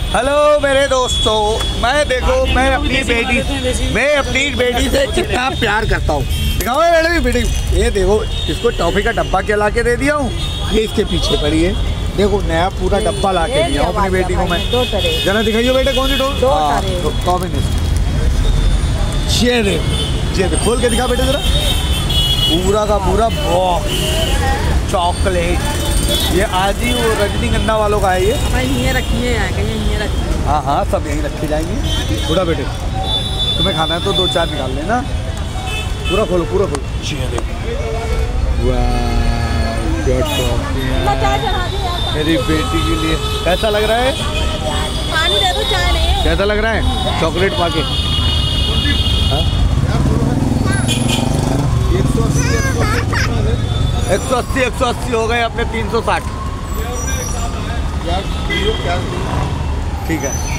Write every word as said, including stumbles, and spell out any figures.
Hello मेरे दोस्तों, मैं देखो मैं अपनी बेटी मैं अपनी बेटी से कितना प्यार करता हूँ। दिखाओ मेरी बेटी, ये देखो इसको टॉफी का डब्बा क्या ला के दे दिया हूँ, ये इसके पीछे पड़ी है। देखो नया पूरा डब्बा ला के दिया हूँ अपनी बेटी को मैं। जरा दिखाइए बेटे कौन सी टॉफी। ये देखो ये खोल के दिखा बेटे जरा, पूरा का पूरा बॉक्स चॉकलेट। ये आज ही वो रजनीगंधा वालों का है ये। यहीं रखिए यहीं रखिए। हाँ हाँ सब यहीं रखे जाएंगे। थोड़ा बेटे तुम्हें खाना है तो दो चार निकाल लेना। पूरा खोलो पूरा खोलो। मेरी बेटी के लिए कैसा लग रहा है? पानी दे दो, चाय नहीं। कैसा लग रहा है चॉकलेट पाके? एक सौ अस्सी एक सौ अस्सी हो गए अपने तीन सौ साठ। ठीक है।